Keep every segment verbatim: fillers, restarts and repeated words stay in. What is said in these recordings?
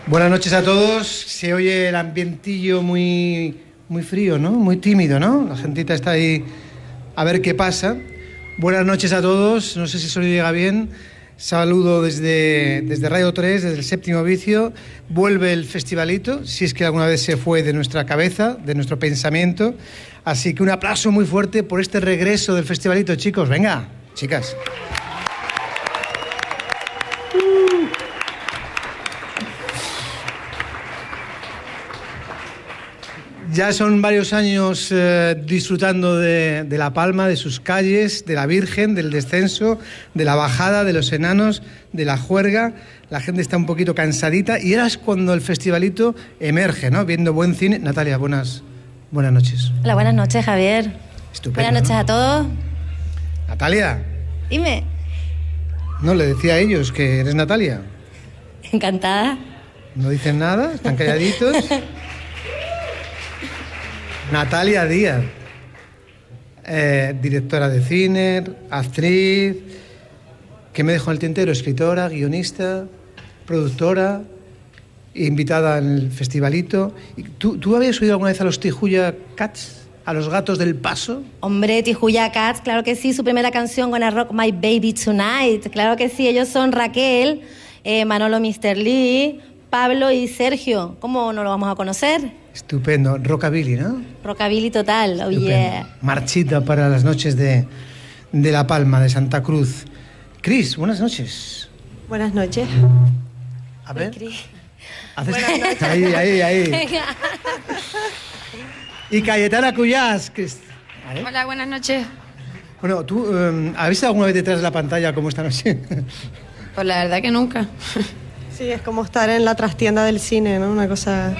Buenas noches a todos. Se oye el ambientillo muy, muy frío, ¿no? Muy tímido, ¿no? La gentita está ahí a ver qué pasa. Buenas noches a todos. No sé si solo llega bien. Saludo desde, desde Radio tres, desde el Séptimo Vicio. Vuelve el festivalito, si es que alguna vez se fue de nuestra cabeza, de nuestro pensamiento. Así que un aplauso muy fuerte por este regreso del festivalito, chicos. Venga, chicas. Ya son varios años eh, disfrutando de, de La Palma, de sus calles, de la Virgen, del descenso, de la bajada, de los enanos, de la juerga. La gente está un poquito cansadita y ahora es cuando el festivalito emerge, ¿no? Viendo buen cine. Natalia, buenas, buenas noches. Hola, buenas noches, Javier. Estupendo. Buenas noches, ¿no?, a todos. Natalia. Dime. No, le decía a ellos que eres Natalia. Encantada. No dicen nada, están calladitos. Natalia Díaz, eh, directora de cine, actriz, ¿qué me dejó en el tintero? Escritora, guionista, productora, invitada en el festivalito. ¿Tú, ¿Tú habías oído alguna vez a los Tijuya Cats? ¿A los Gatos del Paso? Hombre, Tijuya Cats, claro que sí, su primera canción, Gonna Rock My Baby Tonight, claro que sí, ellos son Raquel, eh, Manolo mister Lee, Pablo y Sergio. ¿Cómo no lo vamos a conocer? Estupendo, rockabilly, ¿no? Rockabilly total, oh yeah. Marchita para las noches de, de La Palma, de Santa Cruz. Cris, buenas noches. Buenas noches. A ver. Cris. ¿Haces... Buenas noches. Ahí, ahí, ahí. Y Cayetana Cuyás. Cris. Hola, buenas noches. Bueno, ¿tú um, has visto alguna vez detrás de la pantalla cómo esta noche? Pues la verdad que nunca. Sí, es como estar en la trastienda del cine, ¿no? Una cosa...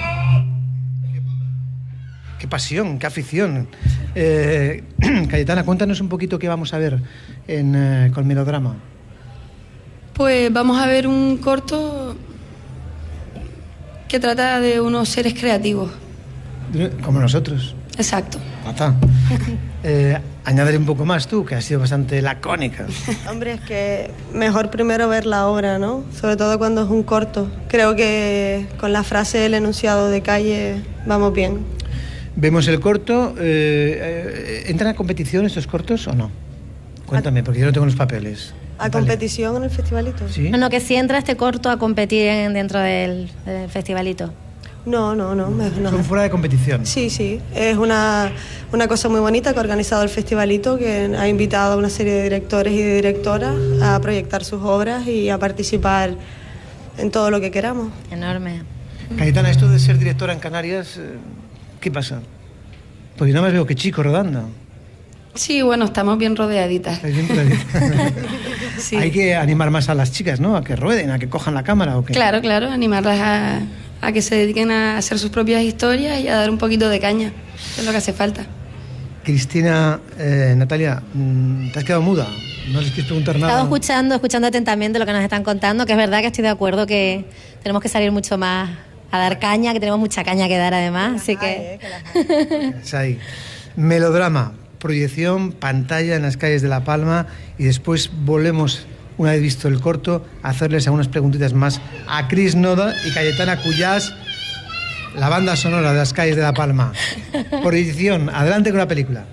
Qué pasión, qué afición. Eh, Cayetana, cuéntanos un poquito qué vamos a ver en, eh, con Melodrama. Pues vamos a ver un corto que trata de unos seres creativos. Como nosotros. Exacto. Ata. Eh, añadiré un poco más tú, que has sido bastante lacónica. Hombre, es que mejor primero ver la obra, ¿no? Sobre todo cuando es un corto. Creo que con la frase del enunciado de Calle vamos bien. Vemos el corto. Eh, eh, ¿Entran a competición estos cortos o no? Cuéntame, porque yo no tengo los papeles. ¿A competición en el festivalito? ¿Sí? No, no, que si entra este corto a competir en, dentro del, del festivalito. No, no, no, no. Son fuera de competición. Sí, sí. Es una, una cosa muy bonita que ha organizado el festivalito, que ha invitado a una serie de directores y de directoras a proyectar sus obras y a participar en todo lo que queramos. Enorme. Cayetana, esto de ser directora en Canarias, ¿qué pasa? Porque nada más veo que chicos rodando. Sí, bueno, estamos bien rodeaditas. Bien rodeaditas. Sí. Hay que animar más a las chicas, ¿no? A que rueden, a que cojan la cámara, ¿o qué? Claro, claro, animarlas a, a que se dediquen a hacer sus propias historias y a dar un poquito de caña, que es lo que hace falta. Cristina, eh, Natalia, ¿te has quedado muda? ¿No les quieres preguntar nada? He estado escuchando, escuchando atentamente lo que nos están contando, que es verdad que estoy de acuerdo que tenemos que salir mucho más a dar caña, que tenemos mucha caña que dar además, así que... Es ahí. Melodrama, proyección, pantalla en las calles de La Palma y después volvemos, una vez visto el corto, a hacerles algunas preguntitas más a Cris Noda y Cayetana Cuyás, la banda sonora de las calles de La Palma. Proyección, adelante con la película.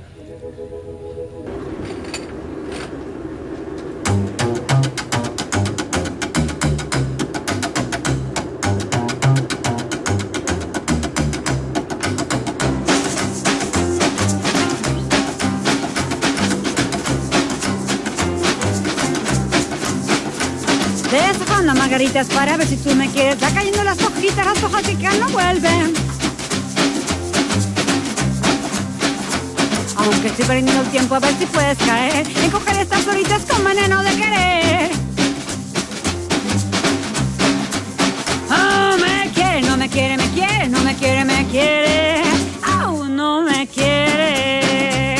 Deshojando margaritas para ver si tú me quieres. Va cayendo las hojitas, las hojas que no vuelven. Aunque estoy perdiendo el tiempo a ver si puedes caer en coger estas horitas con veneno de querer. Oh, me quiere, no me quiere, me quiere, no me quiere, me quiere. Aún no me quiere.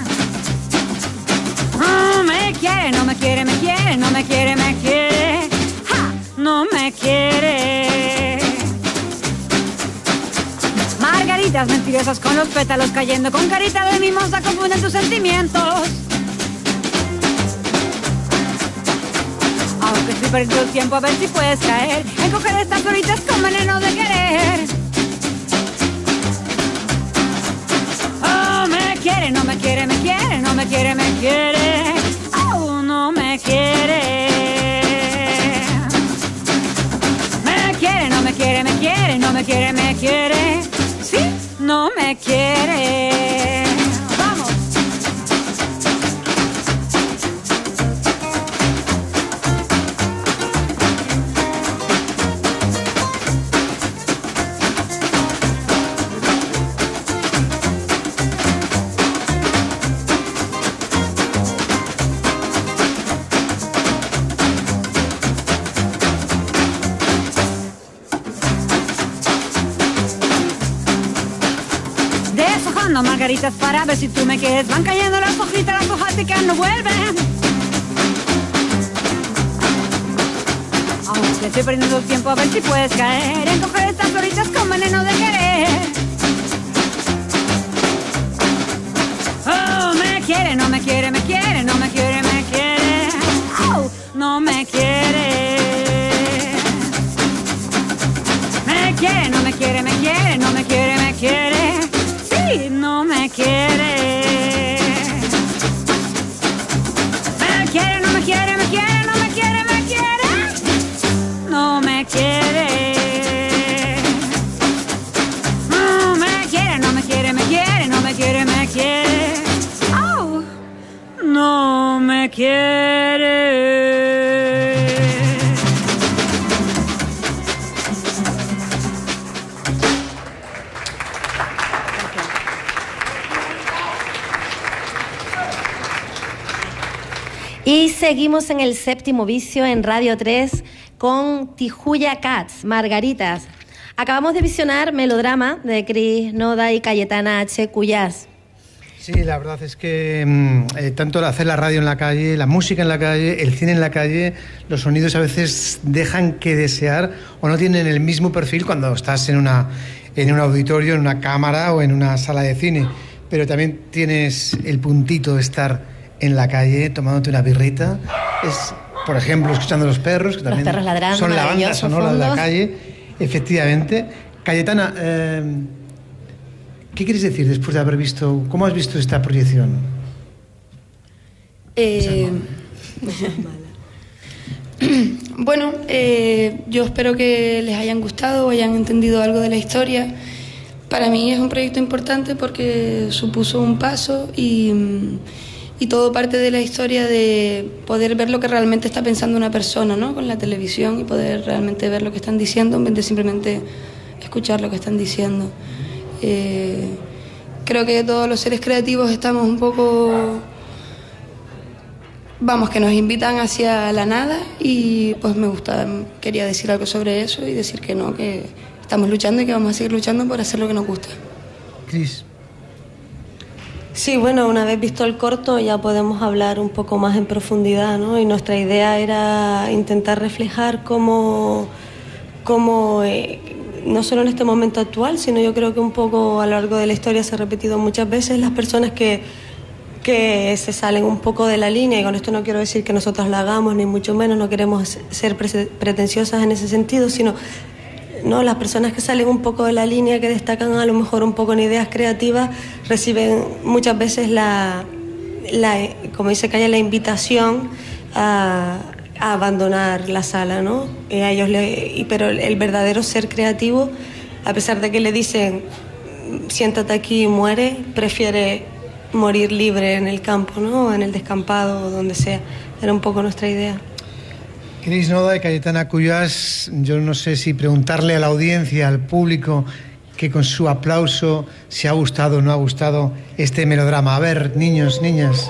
Oh, me quiere, no me quiere, me quiere, no me quiere, me quiere. No me quiere. Margaritas mentirosas con los pétalos cayendo, con carita de mimosa confunden tus sentimientos. Aunque estoy perdiendo el tiempo a ver si puedes caer en coger estas floritas con veneno de querer. Oh, me quiere, no me quiere, me quiere, no me quiere, me quiere. Oh, no me quiere. Me quiere, no me quiere, me quiere, no me quiere, me quiere. Sí, no me quiere. Vamos. Margaritas para ver si tú me quieres. Van cayendo las hojitas, las hojas que no vuelven. Aunque estoy perdiendo el tiempo a ver si puedes caer en coger estas floritas con veneno de querer. Oh, me quiere, no me quiere, me quiere, no me quiere, me quiere. Oh, no me quiere. Me quiere, no me quiere, me quiere, no me quiere, me quiere. No me quiere. Me quiere, no me quiere, me quiere, no me quiere, me quiere. No me quiere. No me quiere, no me quiere, me quiere, no me quiere, me quiere. Oh, no me quiere. Y seguimos en el séptimo vicio en Radio tres con Tijuya Cats, Margaritas. Acabamos de visionar Melodrama de Cris Noda y Cayetana H. Cuyás. Sí, la verdad es que eh, tanto hacer la radio en la calle, la música en la calle, el cine en la calle, los sonidos a veces dejan que desear o no tienen el mismo perfil cuando estás en, una, en un auditorio, en una cámara o en una sala de cine. Pero también tienes el puntito de estar en la calle tomándote una birrita, es, por ejemplo, escuchando a los perros, que también los perros ladrando, son la banda sonora de la calle, efectivamente. Cayetana, eh, ¿qué quieres decir después de haber visto, cómo has visto esta proyección? Eh, bueno, eh, yo espero que les hayan gustado o hayan entendido algo de la historia. Para mí es un proyecto importante porque supuso un paso y... Y todo parte de la historia de poder ver lo que realmente está pensando una persona, ¿no? Con la televisión y poder realmente ver lo que están diciendo en vez de simplemente escuchar lo que están diciendo. Eh, creo que todos los seres creativos estamos un poco... Vamos, que nos invitan hacia la nada y pues me gusta, quería decir algo sobre eso y decir que no, que estamos luchando y que vamos a seguir luchando por hacer lo que nos gusta. Cris. Sí, bueno, una vez visto el corto ya podemos hablar un poco más en profundidad, ¿no? Y nuestra idea era intentar reflejar cómo, cómo eh, no solo en este momento actual, sino yo creo que un poco a lo largo de la historia se ha repetido muchas veces, las personas que, que se salen un poco de la línea, y con esto no quiero decir que nosotros lo hagamos, ni mucho menos, no queremos ser pretenciosas en ese sentido, sino... ¿no? Las personas que salen un poco de la línea, que destacan a lo mejor un poco en ideas creativas, reciben muchas veces la, la como dice Calla, la invitación a, a abandonar la sala, ¿no? Y a ellos le, pero el verdadero ser creativo, a pesar de que le dicen siéntate aquí y muere, prefiere morir libre en el campo, ¿no? En el descampado o donde sea. Era un poco nuestra idea. Cris Noda y Cayetana Cuyás, yo no sé si preguntarle a la audiencia, al público, que con su aplauso si ha gustado o no ha gustado este melodrama. A ver, niños, niñas.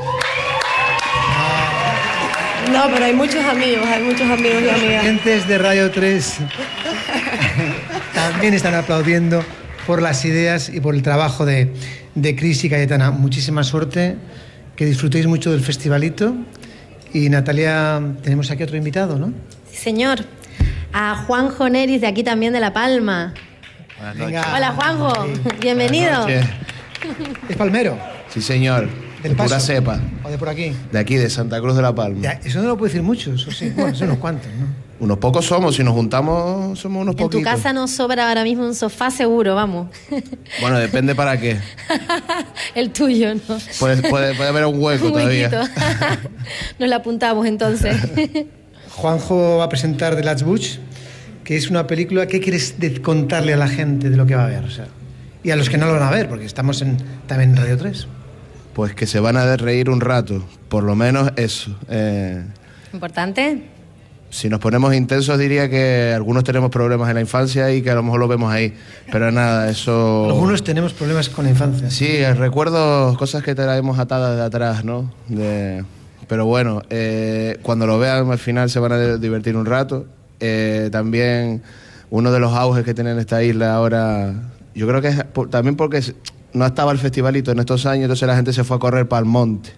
No, pero hay muchos amigos, hay muchos amigos y amigas. Los oyentes de Radio tres también están aplaudiendo por las ideas y por el trabajo de, de Cris y Cayetana. Muchísima suerte, que disfrutéis mucho del festivalito. Y Natalia, tenemos aquí otro invitado, ¿no? Sí, señor. A Juanjo Neris, de aquí también de La Palma. Buenas noches. Hola, Juanjo. Sí. Bienvenido. Buenas noches. ¿Es palmero? Sí, señor. Del de pura Paso. cepa. ¿O de por aquí? De aquí, de Santa Cruz de la Palma. Ya, eso no lo puede decir muchos, o sí. Bueno, son unos cuantos, ¿no? Unos pocos somos, si nos juntamos somos unos En tu poquitos. casa nos sobra ahora mismo un sofá seguro, vamos. Bueno, depende para qué. El tuyo, ¿no? Puede, puede, puede haber un hueco Un todavía. huequito. Nos lo apuntamos entonces. Juanjo va a presentar The Last Butch, que es una película. ¿Qué quieres de- contarle a la gente de lo que va a ver? O sea, y a los que no lo van a ver, porque estamos en, también en Radio tres. Pues que se van a reír un rato, por lo menos eso. Eh, Importante. si nos ponemos intensos diría que algunos tenemos problemas en la infancia y que a lo mejor lo vemos ahí. Pero nada, eso... Algunos tenemos problemas con la infancia. Sí, recuerdo cosas que traemos atadas de atrás, ¿no? De... Pero bueno, eh, cuando lo vean al final se van a divertir un rato. Eh, también uno de los auges que tiene en esta isla ahora, yo creo que es por, también porque no estaba el festivalito en estos años, entonces la gente se fue a correr para el monte.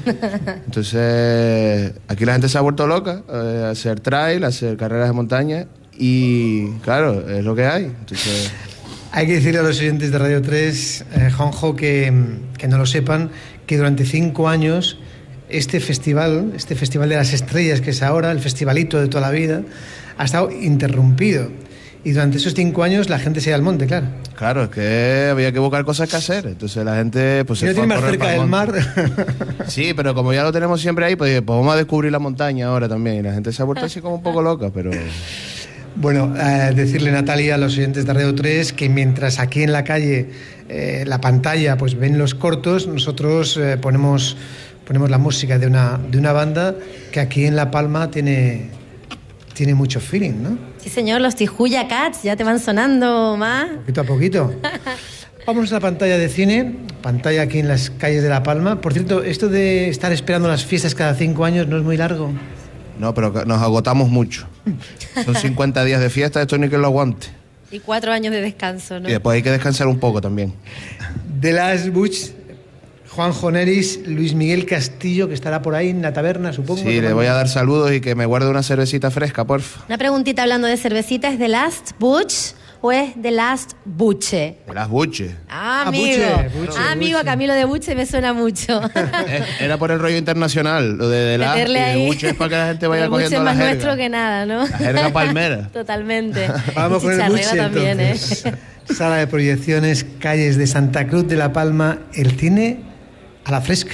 Entonces aquí la gente se ha vuelto loca, eh, a hacer trail, a hacer carreras de montaña y claro, es lo que hay. Entonces... Hay que decirle a los oyentes de Radio tres, eh, Juanjo, que, que no lo sepan, que durante cinco años este festival, este Festival de las Estrellas, que es ahora el festivalito de toda la vida, ha estado interrumpido. Y durante esos cinco años la gente se iba al monte, claro. Claro, es que había que buscar cosas que hacer. Entonces la gente pues Si se no fue tiene a más correr cerca para el del monte. mar. Sí, pero como ya lo tenemos siempre ahí, pues, pues vamos a descubrir la montaña ahora también. Y la gente se ha vuelto así como un poco loca, pero... Bueno, eh, decirle, Natalia, a los oyentes de Radio tres que mientras aquí en la calle eh, la pantalla pues ven los cortos, nosotros eh, ponemos, ponemos la música de una, de una banda que aquí en La Palma tiene, tiene mucho feeling, ¿no? Sí, señor, los Tijuya Cats ya te van sonando más. Poquito a poquito. Vamos a la pantalla de cine, pantalla aquí en las calles de La Palma. Por cierto, esto de estar esperando las fiestas cada cinco años no es muy largo. No, pero nos agotamos mucho. Son cincuenta días de fiesta, esto ni que lo aguante. Y cuatro años de descanso, ¿no? Y después hay que descansar un poco también. The Last Butch, Juanjo Neris, Luis Miguel Castillo, que estará por ahí en la taberna, supongo. Sí, le voy a dar saludos y que me guarde una cervecita fresca, porfa. Una preguntita hablando de cervecita, ¿es The Last Butch o es The Last Buche? De las buches. Ah, Ah, amigo. Buche, Buche, ah, amigo, Buche. a Camilo de Buche me suena mucho. Era por el rollo internacional, lo de, de las Meterle y ahí. de buche es para que la gente vaya El Buche cogiendo es la más jerga. nuestro que nada, ¿no? La jerga palmera. Totalmente. Vamos con el Chicharrera Buche, también, entonces. ¿eh? Sala de proyecciones, calles de Santa Cruz de La Palma, el cine a la fresca.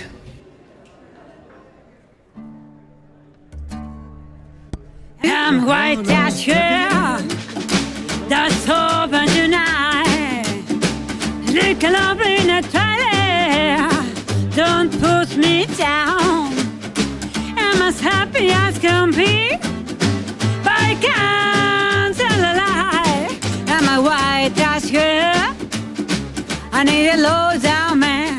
I'm white as girl that's open tonight. Look up in a trailer, don't push me down. I'm as happy as can be, but I can't tell a lie. I'm a white as girl, I need a low down man.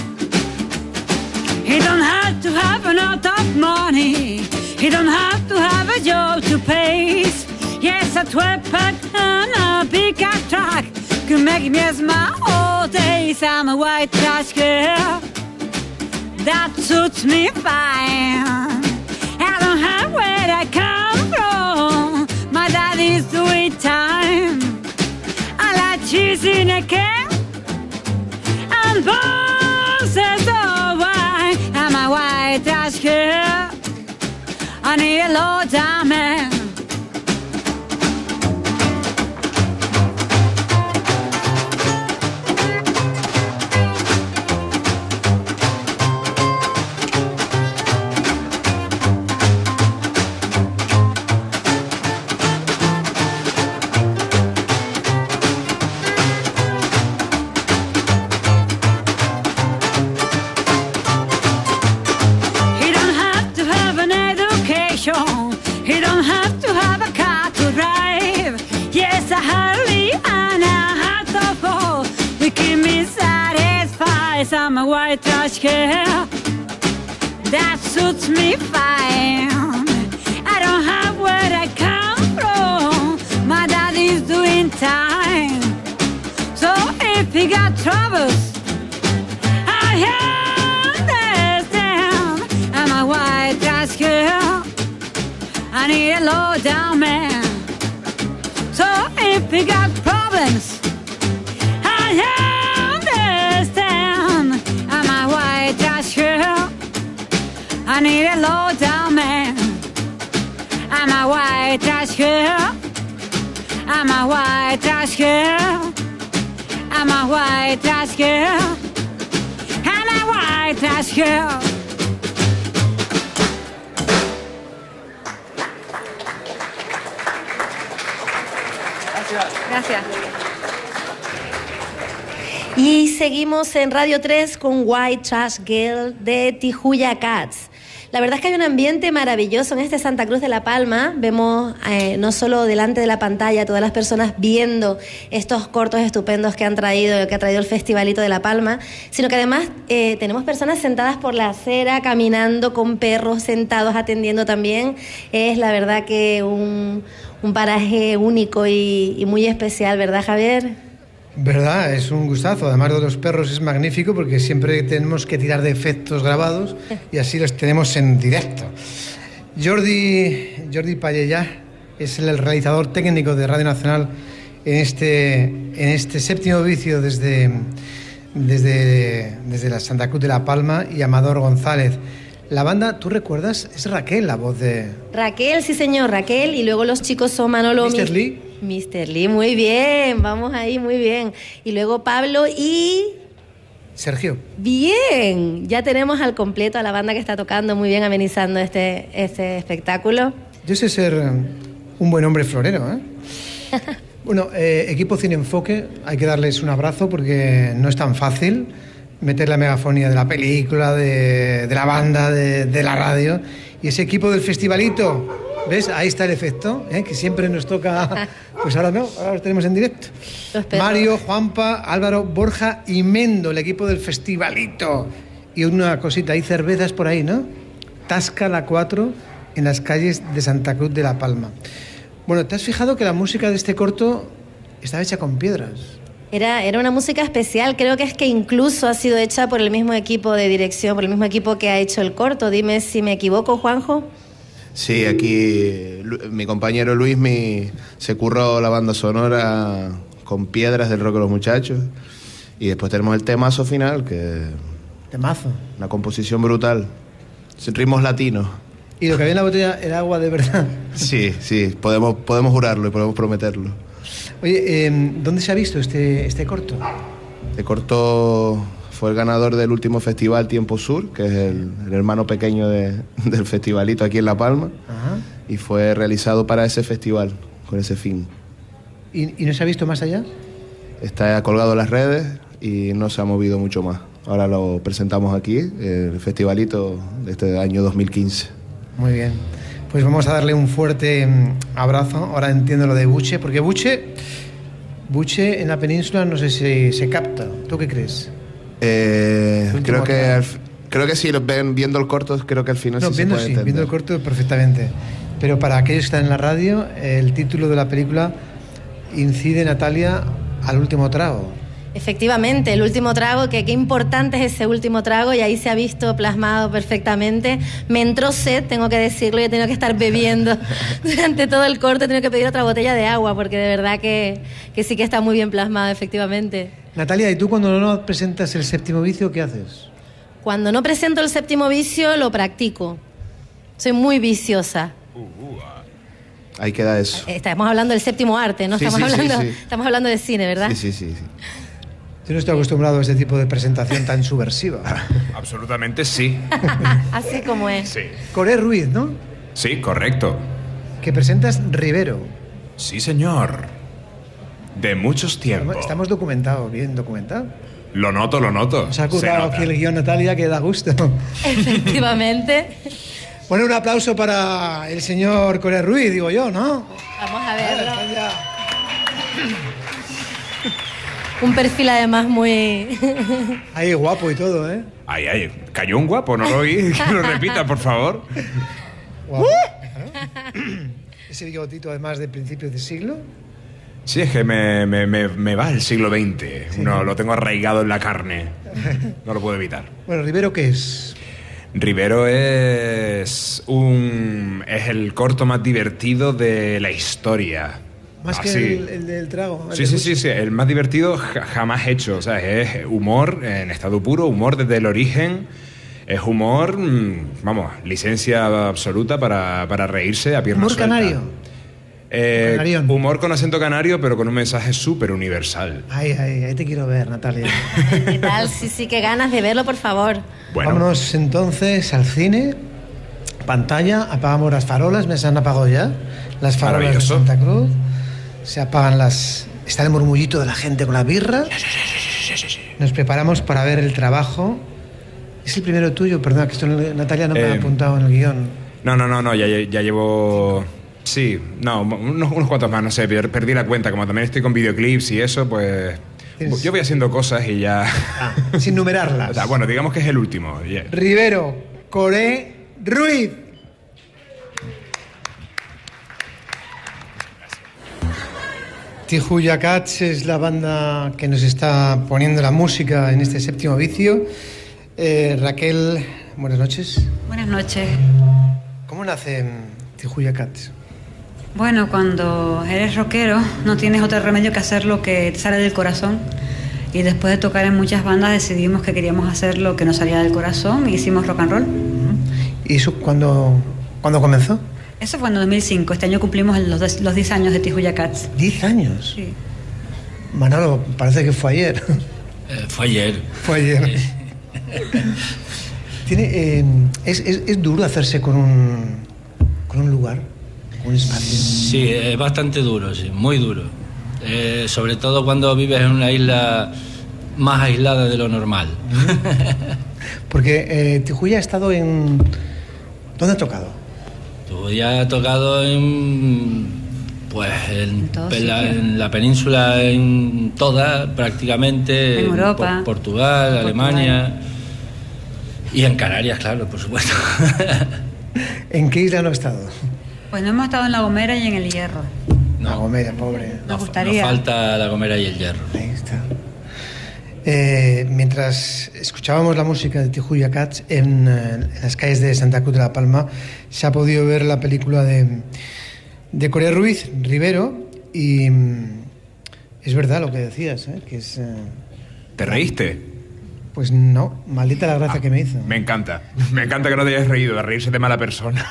He don't have to have a lot of money. He don't have to have a job to pay. Yes, a twelve pack and a big cat truck could make me smile all days. I'm a white trash girl, that suits me fine. I don't have where I come from. My daddy's doing time. I like cheese in a can and bosses of wine. I'm a white trash girl, I need a low down man. He don't have to have an education. He don't have to have a car to drive. Yes, a Harley and a hat of all we keep me satisfied. I'm a white trash girl, that suits me fine. I don't have where I come from. My daddy's doing time. So if he got troubles, I understand. I'm a white trash girl, I need a low down man. So if he got problems, I understand. I'm a white trash I need a low down man. I'm a white trash girl. I'm a white trash girl. I'm a white trash girl. I'm a white trash girl. Gracias. Y seguimos en Radio tres con White Trash Girl de Tijuya Cats. La verdad es que hay un ambiente maravilloso en este Santa Cruz de la Palma. Vemos eh, no solo delante de la pantalla todas las personas viendo estos cortos estupendos que han traído, que ha traído el Festivalito de La Palma, sino que además eh, tenemos personas sentadas por la acera, caminando con perros sentados, atendiendo también. Es la verdad que un, un paraje único y, y muy especial, ¿verdad, Javier? Verdad, es un gustazo. Además de los perros es magnífico porque siempre tenemos que tirar de efectos grabados y así los tenemos en directo. Jordi, Jordi Pallellá es el realizador técnico de Radio Nacional en este, en este séptimo vicio desde, desde, desde la Santa Cruz de la Palma, y Amador González. La banda, ¿tú recuerdas? Es Raquel la voz de... Raquel, sí señor, Raquel, y luego los chicos son Manolo... mister Lee. mister Lee, muy bien, vamos ahí, muy bien. Y luego Pablo y... Sergio. Bien, ya tenemos al completo a la banda que está tocando, muy bien amenizando este, este espectáculo. Yo sé ser un buen hombre florero, ¿eh? Bueno, eh, equipo Cine Enfoque, hay que darles un abrazo porque no es tan fácil meter la megafonía de la película, de, de la banda, de, de la radio. Y ese equipo del festivalito, ¿ves? Ahí está el efecto, ¿eh? Que siempre nos toca... Pues ahora no, ahora los tenemos en directo. Mario, Juanpa, Álvaro, Borja y Mendo, el equipo del festivalito. Y una cosita, hay cervezas por ahí, ¿no? Tasca la cuatro en las calles de Santa Cruz de la Palma. Bueno, ¿te has fijado que la música de este corto estaba hecha con piedras? Era, era una música especial, creo que es que incluso ha sido hecha por el mismo equipo de dirección, por el mismo equipo que ha hecho el corto. Dime si me equivoco, Juanjo. Sí, aquí mi compañero Luismi se curró la banda sonora con piedras del Rock de los Muchachos. Y después tenemos el temazo final, que... Temazo. Una composición brutal, sin ritmos latinos. Y lo que había en la botella era agua de verdad. Sí, sí, podemos, podemos jurarlo y podemos prometerlo. Oye, eh, ¿dónde se ha visto este, este corto? Este corto fue el ganador del último festival Tiempo Sur, que es el, el hermano pequeño de, del festivalito aquí en La Palma. Ajá. Y fue realizado para ese festival, con ese fin. ¿Y, y no se ha visto más allá? Está colgado en las redes y no se ha movido mucho más. Ahora lo presentamos aquí, el festivalito de este año dos mil quince. Muy bien. Pues vamos a darle un fuerte abrazo. Ahora entiendo lo de Buche, porque Buche, Buche en la península no sé si se capta. ¿Tú qué crees? Eh, creo que al, creo que sí, ven, viendo el corto, creo que al final no, sí viendo, se puede sí, entender. viendo el corto perfectamente. Pero para aquellos que están en la radio, el título de la película incide, Natalia, al último trago. Efectivamente, el último trago, que qué importante es ese último trago, y ahí se ha visto plasmado perfectamente. Me entró sed, tengo que decirlo, y he tenido que estar bebiendo durante todo el corte, he tenido que pedir otra botella de agua, porque de verdad que, que sí que está muy bien plasmado, efectivamente. Natalia, ¿y tú cuando no presentas el séptimo vicio, qué haces? Cuando no presento el séptimo vicio, lo practico. Soy muy viciosa. Ahí queda eso. Estamos hablando del séptimo arte, ¿no? Sí, estamos, sí, hablando, sí, sí. estamos hablando de cine, ¿verdad? Sí, sí, sí, sí. Yo no estoy acostumbrado a este tipo de presentación tan subversiva. Absolutamente sí. Así como es. Sí. Coré Ruiz, ¿no? Sí, correcto. Que presentas Rivero. Sí, señor. De muchos tiempos. Estamos documentados, bien documentados. Lo noto, lo noto. Nos ha Se currado nota. aquí el guión, Natalia, que da gusto. Efectivamente. Bueno, un aplauso para el señor Coré Ruiz, digo yo, ¿no? Vamos a verlo. Vale, ya. Un perfil además muy... Ahí guapo y todo, ¿eh? Ay, ay, cayó un guapo, no lo oí. Que lo repita, por favor. Guapo. Claro. Ese bigotito, además, de principios de siglo. Sí, es que me, me, me, me va el siglo veinte. Sí. Uno lo tengo arraigado en la carne. No lo puedo evitar. Bueno, Rivero, ¿qué es? Rivero es un es el corto más divertido de la historia. Más Ah, que sí. el, el del trago. el Sí, de sí, Buche. sí, sí, el más divertido ja- jamás hecho. O sea, es humor en estado puro, humor desde el origen. Es humor, vamos, licencia absoluta para, para reírse a pierna ¿Humor suelta. canario? Eh, Canarión. humor con acento canario, pero con un mensaje súper universal. Ay, ay, ahí te quiero ver, Natalia. ¿Qué tal? Sí, sí, qué ganas de verlo, por favor. Bueno, Vámonos entonces al cine. Pantalla, apagamos las farolas, me se han apagado ya. Las farolas de Maravilloso. Santa Cruz. Se apagan las... Está el murmullito de la gente con la birra. Nos preparamos para ver el trabajo. ¿Es el primero tuyo? Perdona, que esto Natalia no me Eh, ha apuntado en el guión. no, no, no, no, ya, ya llevo... Sí, no, unos, unos cuantos más, no sé, per- perdí la cuenta. Como también estoy con videoclips y eso, pues... Tienes- Yo voy haciendo cosas y ya... Ah, sin numerarlas. O sea, bueno, digamos que es el último. Yeah. Rivero, Coré, Ruiz. Tijuya Cats es la banda que nos está poniendo la música en este séptimo vicio. Eh, Raquel, buenas noches. Buenas noches. ¿Cómo nace Tijuya Cats? Bueno, cuando eres rockero no tienes otro remedio que hacer lo que te sale del corazón. Y después de tocar en muchas bandas decidimos que queríamos hacer lo que nos salía del corazón y hicimos rock and roll. ¿Y eso cuándo, cuándo comenzó? Eso fue en dos mil cinco. Este año cumplimos los, des- los diez años de Tijuya Cats. Diez años. Sí. Manolo, parece que fue ayer. Eh, fue ayer. Fue ayer. Tiene, eh, es, es, es duro hacerse con un, con un lugar, con un espacio. Sí, es bastante duro, sí, muy duro. Eh, sobre todo cuando vives en una isla más aislada de lo normal. Porque eh, Tijuya ha estado en... ¿Dónde ha tocado? Tú ya has tocado en, pues, en, todos en la, sitios. en la península, en toda prácticamente. En Europa. Por- Portugal, Portugal. Alemania y en Canarias, claro, por supuesto. ¿En qué isla no ha estado? Pues no hemos estado en La Gomera y en El Hierro. La Gomera, pobre. Nos Nos gustaría. falta La Gomera y el Hierro. Ahí está. Eh, mientras escuchábamos la música de Tijuya Cats en, eh, en las calles de Santa Cruz de la Palma, se ha podido ver la película de, de Coré Ruiz, Rivero, y mm, es verdad lo que decías, ¿eh? Que es... eh, ¿Te reíste? pues no, maldita la gracia que me hizo. Me encanta. Me encanta que no te hayas reído, de reírse de mala persona.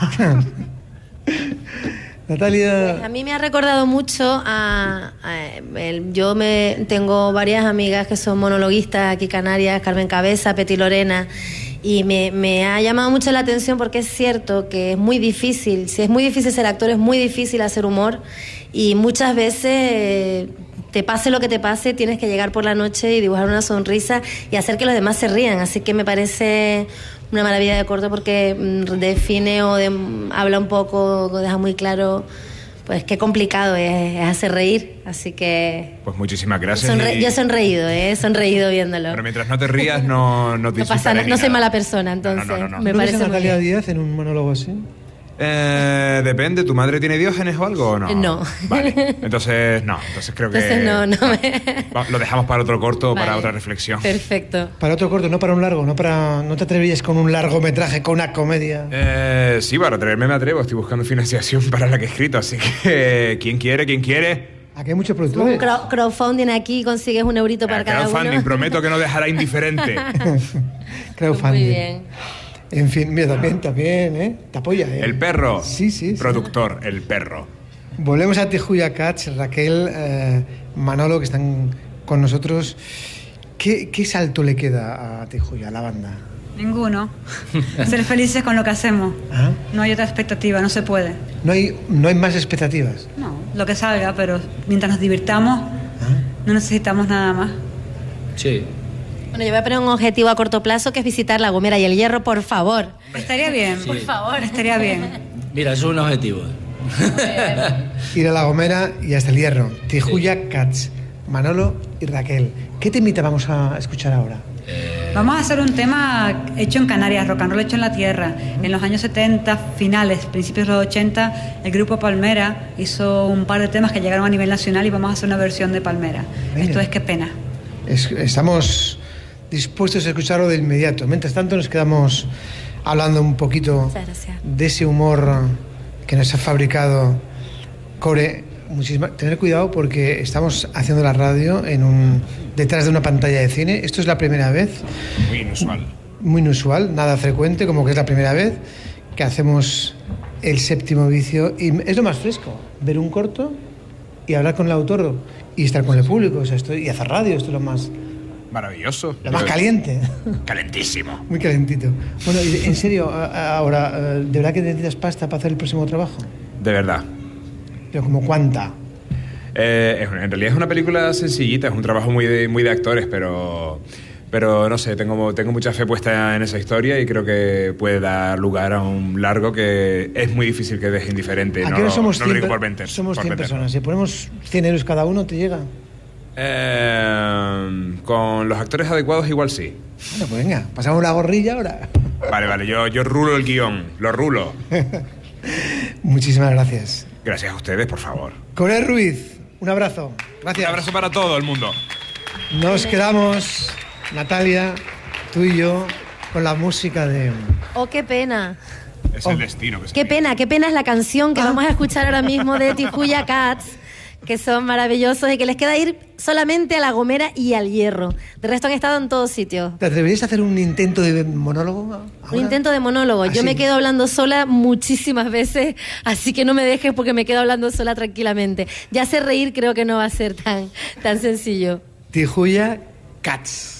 Natalia... A mí me ha recordado mucho a, a- el- yo me tengo varias amigas que son monologuistas aquí en Canarias, Carmen Cabeza, Peti Lorena, y me, me ha llamado mucho la atención porque es cierto que es muy difícil, si es muy difícil ser actor, es muy difícil hacer humor, y muchas veces eh, te pase lo que te pase, tienes que llegar por la noche y dibujar una sonrisa y hacer que los demás se rían, así que me parece una maravilla de corto porque mm, define o de- habla un poco, o deja muy claro pues qué complicado es, es hacer reír, así que Pues muchísimas gracias. sonre- y- yo he sonreído, eh, he sonreído viéndolo. Pero mientras no te rías, no, no te No pasa insultaré nada, ni no soy nada. mala persona, entonces No, no, no, no. me ¿No ves parece a muy Natalia bien. Díaz en un monólogo así? Eh, depende, ¿tu madre tiene diógenes o algo o no? No. Vale, entonces no, entonces creo que... Entonces no, no me... Va, Lo dejamos para otro corto, para Vale. otra reflexión. Perfecto. Para otro corto, no para un largo, no para... ¿No te atreverías con un largometraje, con una comedia? Eh, sí, para atreverme me atrevo, estoy buscando financiación para la que he escrito, así que ¿quién quiere? ¿Quién quiere? Aquí hay muchos Un productores. crowd- crowdfunding aquí, consigues un eurito para Eh, cada crowdfunding, uno. prometo que no dejará indiferente. Crowdfunding. Muy bien. En fin, mira, también, también, ¿eh? Te apoya, ¿eh? El perro. Sí, sí, sí. Productor, el perro. Volvemos a Tijuya Cats, Raquel, eh, Manolo, que están con nosotros. ¿Qué, ¿Qué salto le queda a Tijuya, a la banda? Ninguno. Ser felices con lo que hacemos. ¿Ah? No hay otra expectativa, no se puede. No hay, no hay más expectativas. No, lo que salga, pero mientras nos divirtamos, ¿Ah? no necesitamos nada más. Sí. Bueno, yo voy a poner un objetivo a corto plazo que es visitar La Gomera y El Hierro, por favor. Estaría bien. Por favor. Estaría bien. Mira, eso es un objetivo. Ir a La Gomera y hasta el Hierro. Tijuya Cats, Manolo y Raquel. ¿Qué temita vamos a escuchar ahora? Vamos a hacer un tema hecho en Canarias, rock and roll hecho en la tierra. En los años setenta, finales, principios de los ochenta, el grupo Palmera hizo un par de temas que llegaron a nivel nacional y vamos a hacer una versión de Palmera. Venga. Esto es Qué pena. Es- estamos dispuestos a escucharlo de inmediato. Mientras tanto, nos quedamos hablando un poquito Muchas gracias. de ese humor que nos ha fabricado Core. Muchísima, tener cuidado porque estamos haciendo la radio en un, detrás de una pantalla de cine. Esto es la primera vez. Muy inusual. muy inusual, nada frecuente, como que es la primera vez que hacemos el séptimo vicio. Y es lo más fresco, ver un corto y hablar con el autor y estar con el público. O sea, esto, y hacer radio, esto es lo más... Maravilloso. Lo más caliente. Calentísimo. Muy calentito. Bueno, y en serio, ahora, ¿de verdad que necesitas pasta para hacer el próximo trabajo? De verdad. ¿Pero como cuánta? Eh, en realidad es una película sencillita, es un trabajo muy de, muy de actores, pero, pero no sé, tengo, tengo mucha fe puesta en esa historia y creo que puede dar lugar a un largo que es muy difícil que deje indiferente. Aquí no, no somos no lo digo cien, por vender. somos por cien vender, personas. ¿no? Si ponemos cien euros cada uno, ¿te llega? Eh, con los actores adecuados igual sí. Bueno, pues venga, pasamos la gorrilla ahora. Vale, vale, yo, yo rulo el guión, lo rulo. Muchísimas gracias. Gracias a ustedes, por favor. Corea Ruiz, un abrazo. Gracias. Un abrazo para todo el mundo. Nos quedamos, Natalia, tú y yo, con la música de... Oh, qué pena. Es el destino. Que se Qué viene. pena, qué pena es la canción que Ah. vamos a escuchar ahora mismo de Tijuya Cats, que son maravillosos y que les queda ir solamente a La Gomera y al Hierro. De resto han estado en todos sitios. ¿Te atreverías a hacer un intento de monólogo ahora? Un intento de monólogo. Yo Así. me quedo hablando sola muchísimas veces, así que no me dejes porque me quedo hablando sola tranquilamente. Ya sé reír, creo que no va a ser tan, tan sencillo. Tijuya Cats.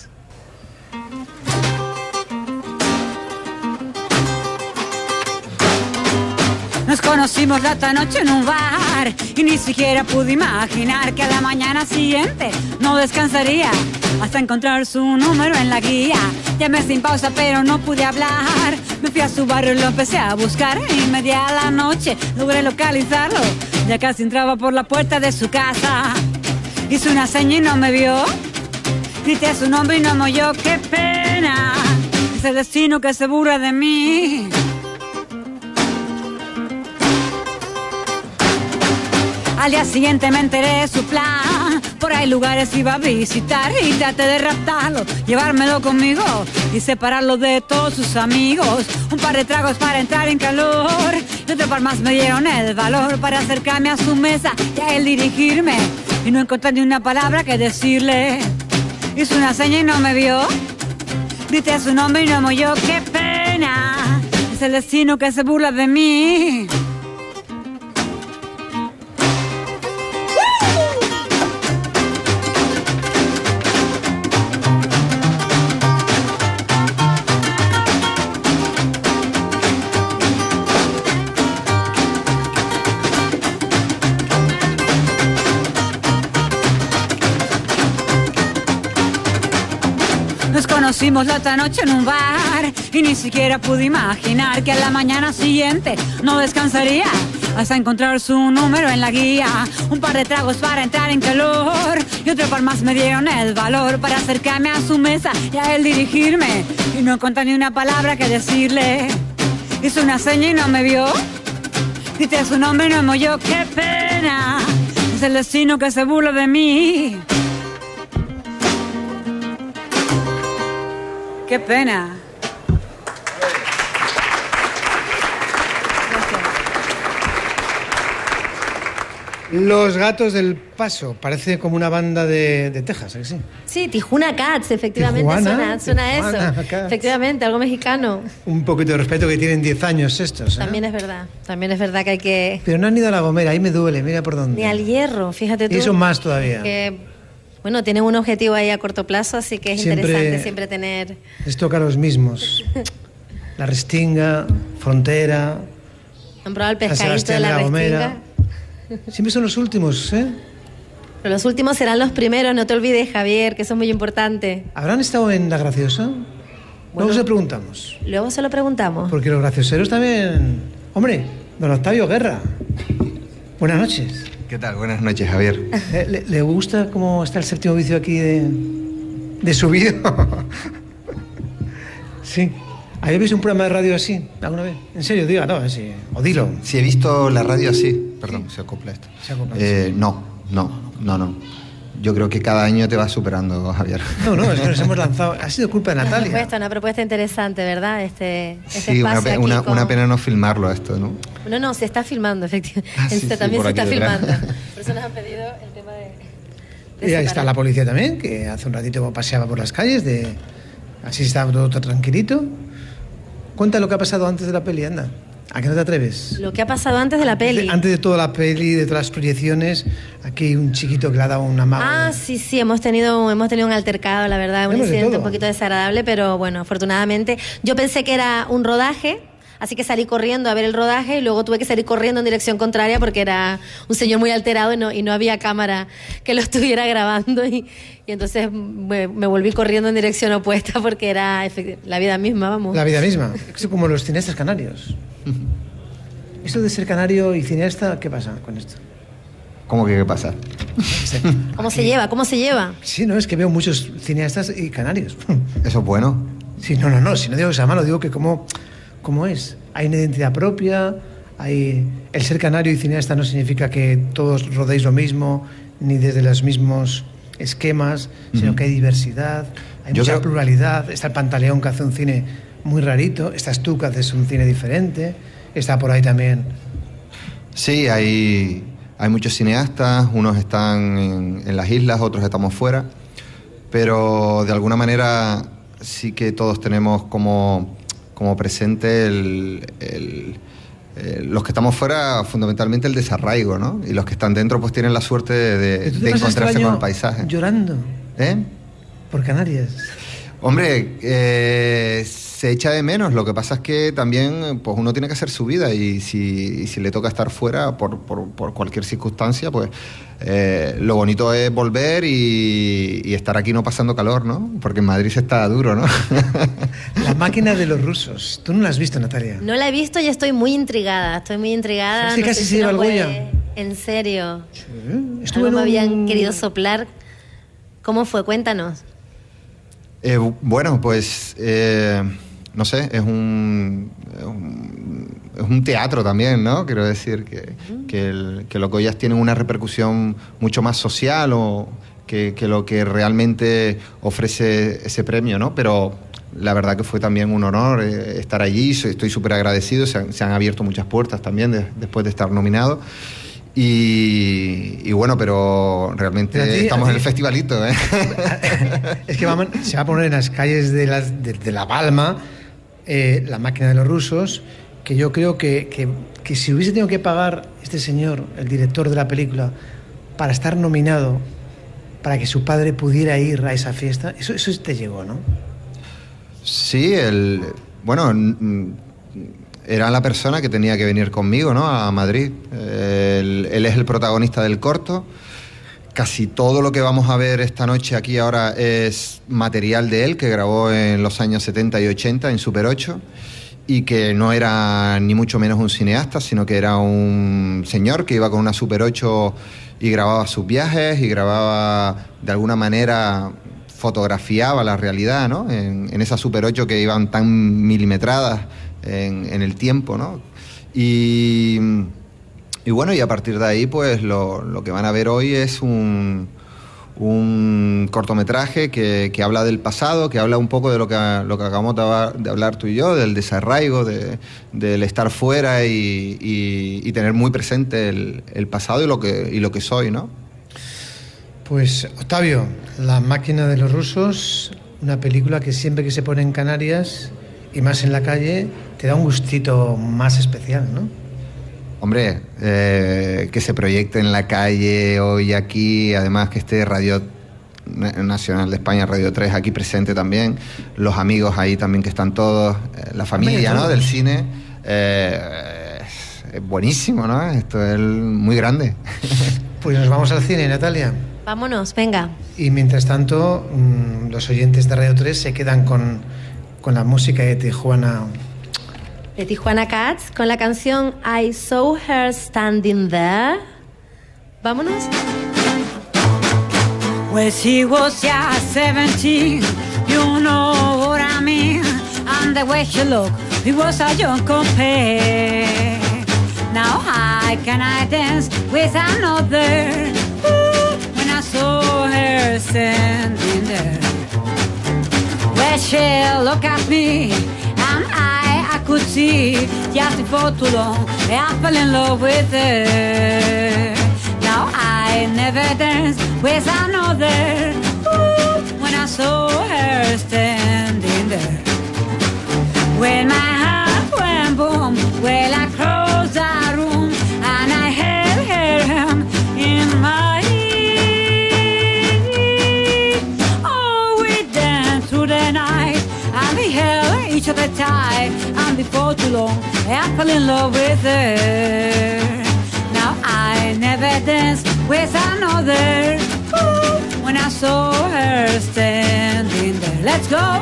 Nos conocimos la otra noche en un bar y ni siquiera pude imaginar que a la mañana siguiente no descansaría hasta encontrar su número en la guía. Llamé sin pausa pero no pude hablar. Me fui a su barrio y lo empecé a buscar. Y media a la noche logré localizarlo. Ya casi entraba por la puerta de su casa. Hice una seña y no me vio. Grité su nombre y no me oyó. ¡Qué pena! Es el destino que se burla de mí. Al día siguiente me enteré de su plan. Por ahí lugares iba a visitar y traté de raptarlo, llevármelo conmigo y separarlo de todos sus amigos. Un par de tragos para entrar en calor y otro par más me dieron el valor para acercarme a su mesa y a él dirigirme. Y no encontré ni una palabra que decirle. Hizo una seña y no me vio. Grité su nombre y no me oyó. ¡Qué pena! Es el destino que se burla de mí. Nos conocimos la otra noche en un bar y ni siquiera pude imaginar que a la mañana siguiente no descansaría hasta encontrar su número en la guía. Un par de tragos para entrar en calor y otro par más me dieron el valor para acercarme a su mesa y a él dirigirme. Y no encontré ni una palabra que decirle. Hizo una seña y no me vio. Grité su nombre y no me oyó. ¡Qué pena! Es el destino que se burla de mí. ¡Qué pena! Los Gatos del Paso. Parece como una banda de, de Texas, ¿a que sí? Sí, Tijuana Cats, efectivamente. Tijuana, suena, suena Tijuana eso. Cats. Efectivamente, algo mexicano. Un poquito de respeto, que tienen diez años estos, ¿eh? También es verdad. También es verdad que hay que... Pero no han ido a La Gomera, ahí me duele, mira por dónde. Ni al Hierro, fíjate tú. Y eso más todavía. Que, bueno, tienen un objetivo ahí a corto plazo, así que es Siempre- interesante siempre tener... Les toca a los mismos. La Restinga, Frontera, Han probado el San pescadito de Sebastián la de la Gomera. Restinga. Siempre son los últimos, ¿eh? Pero los últimos serán los primeros, no te olvides, Javier, que eso es muy importante. ¿Habrán estado en La Graciosa? Luego se lo preguntamos. Luego se lo preguntamos. Porque los gracioseros también... Hombre, don Octavio Guerra. Buenas noches. ¿Qué tal? Buenas noches, Javier. ¿Le, le- le gusta cómo está el séptimo vicio aquí de, de subido? Sí. ¿Habéis visto un programa de radio así alguna vez? En serio, diga, no, así. O dilo. Si he visto la radio así, perdón, se acopla esto. Se acopla. Eh, no, no, no, no. Yo creo que cada año te vas superando, Javier. No, no, es que nos hemos lanzado. Ha sido culpa de Una Natalia. propuesta, una propuesta interesante, ¿verdad? Este, este Sí, una, espacio pe- aquí una, con- una pena no filmarlo esto, ¿no? No, no, se está filmando, efectivamente. Ah, sí, Este sí, también por se está aquí detrás. filmando. Por eso nos han pedido el tema de... de Y ahí está separar. la policía también, que hace un ratito paseaba por las calles de, Así está todo tranquilito. Cuenta lo que ha pasado antes de la peli, anda. ¿A qué no te atreves? Lo que ha pasado antes de la peli. De- antes de toda la peli, de todas las proyecciones, aquí hay un chiquito que le ha dado una mano. Ah, sí, sí, hemos tenido, hemos tenido un altercado, la verdad, un Tenemos de incidente todo. un poquito desagradable, pero bueno, afortunadamente. Yo pensé que era un rodaje, así que salí corriendo a ver el rodaje y luego tuve que salir corriendo en dirección contraria porque era un señor muy alterado y no, y no había cámara que lo estuviera grabando y, y entonces me, me volví corriendo en dirección opuesta porque era efecti- la vida misma, vamos. La vida misma. Es como los cineastas canarios. Esto de ser canario y cineasta, ¿qué pasa con esto? ¿Cómo que qué pasa? ¿Cómo se lleva? ¿Cómo se lleva? Sí, no, es que veo muchos cineastas y canarios. Eso es bueno. Sí, no, no, no, si no digo que sea malo, digo que cómo, cómo es. Hay una identidad propia, hay... el ser canario y cineasta no significa que todos rodéis lo mismo, ni desde los mismos esquemas, sino Ujú. que hay diversidad, hay Yo mucha creo- pluralidad. Está el Pantaleón, que hace un cine muy rarito, estás tú, que haces un cine diferente, está por ahí también. Sí, hay, hay muchos cineastas, unos están en, en las islas, otros estamos fuera, pero de alguna manera sí que todos tenemos como, como presente el, el- eh, los que estamos fuera, fundamentalmente el desarraigo, ¿no? Y los que están dentro pues tienen la suerte de, de- Pero tú te de pasas encontrarse el año con el paisaje. llorando ¿Eh? por Canarias. Hombre, eh, se echa de menos. Lo que pasa es que también pues uno tiene que hacer su vida y si, y si le toca estar fuera por, por, por cualquier circunstancia, pues eh, lo bonito es volver y, y estar aquí no pasando calor, ¿no? Porque en Madrid se está duro, ¿no? La máquina de los rusos. Tú no la has visto, Natalia. No la he visto y estoy muy intrigada, estoy muy intrigada. ¿Sabes que no casi sé se si lleva nos el puede- Goya? En serio. Estuve Algo en me un- habían querido soplar. ¿Cómo fue? Cuéntanos. Eh, bueno, pues eh, no sé, es un, es un es un teatro también, ¿no? Quiero decir que, que, el- que los Goyas tienen una repercusión mucho más social o que, que lo que realmente ofrece ese premio, ¿no? Pero la verdad que fue también un honor eh, estar allí, so- estoy súper agradecido, se han, se han abierto muchas puertas también de- después de estar nominado. Y, y bueno, pero realmente Pero a ti- estamos a en ti- el festivalito, ¿eh? Es que vamos- se va a poner en las calles de, las, de, de La Palma eh, la máquina de los rusos, que yo creo que, que, que si hubiese tenido que pagar este señor, el director de la película, para estar nominado, para que su padre pudiera ir a esa fiesta, eso, eso te llegó, ¿no? Sí, el, bueno, mm, era la persona que tenía que venir conmigo, ¿no? A Madrid. Él, él es el protagonista del corto. Casi todo lo que vamos a ver esta noche aquí ahora es material de él, que grabó en los años setenta y ochenta en Super ocho, y que no era ni mucho menos un cineasta, sino que era un señor que iba con una Super ocho y grababa sus viajes y grababa, de alguna manera, fotografiaba la realidad, ¿no? En, en esas Super ocho que iban tan milimetradas en, en el tiempo, ¿no? Y, y bueno, y a partir de ahí, pues lo, lo que van a ver hoy es un, un cortometraje que, que habla del pasado, que habla un poco de lo que, lo que acabamos de, hab- de hablar tú y yo, del desarraigo, de, del estar fuera y, y- y tener muy presente el, el pasado y lo que, y lo que soy, ¿no? Pues, Octavio, La máquina de los rusos, una película que siempre que se pone en Canarias, y más en la calle, te da un gustito más especial, ¿no? Hombre, eh, que se proyecte en la calle hoy aquí, además que esté Radio Nacional de España, Radio tres aquí presente también, los amigos ahí también que están todos, eh, la familia, ¿no? Del cine, eh, es buenísimo, ¿no? Esto es muy grande. Pues nos vamos al cine, Natalia. Vámonos, venga. Y mientras tanto, mmm, los oyentes de Radio tres se quedan con, con la música de Tijuana. De Tijuana Cats con la canción I Saw Her Standing There. Vámonos. Well, she was just seventeen, you know what I mean. And the way she looked, it was a young compare. Now how can I dance with another? Ooh, when I saw her standing there. Well, she looked at me, and I, I could see just before too long, I fell in love with her. Now I never danced with another. Ooh, when I saw her standing before too long I fell in love with her. Now I never danced with another. Ooh, when I saw her standing there. Let's go.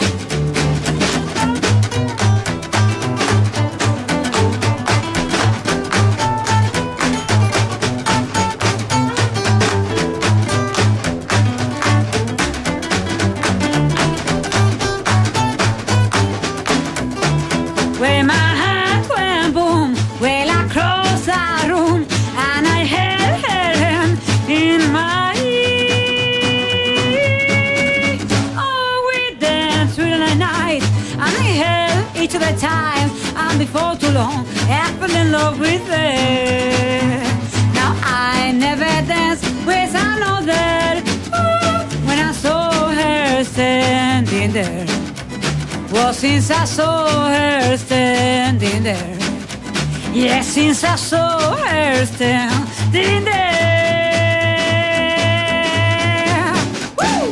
Where my heart went boom, well I crossed the room and I held her hand in my ear. Oh, we danced through the night and I held each other time, and before too long I fell in love with her. Now I never danced with another. Ooh, when I saw her standing there. Well, since I saw her standing there. Yes, since I saw her standing there. Woo!